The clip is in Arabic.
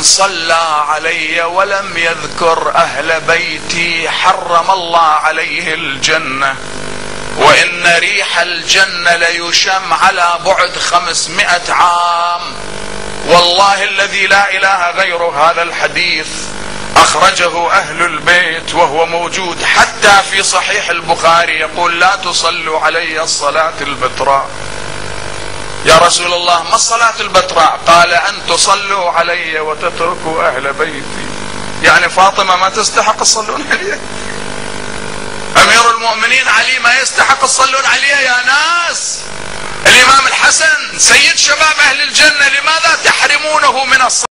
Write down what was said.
من صلى علي ولم يذكر أهل بيتي حرم الله عليه الجنة، وإن ريح الجنة ليشم على بعد 500 عام. والله الذي لا إله غيره هذا الحديث أخرجه أهل البيت وهو موجود حتى في صحيح البخاري، يقول لا تصلوا علي الصلاة البتراء. يا رسول الله ما الصلاة البتراء؟ قال أن تصلوا علي وتتركوا أهل بيتي. يعني فاطمة ما تستحق الصلون عليه؟ أمير المؤمنين علي ما يستحق الصلون عليه؟ يا ناس، الإمام الحسن سيد شباب أهل الجنة، لماذا تحرمونه من الصلاة؟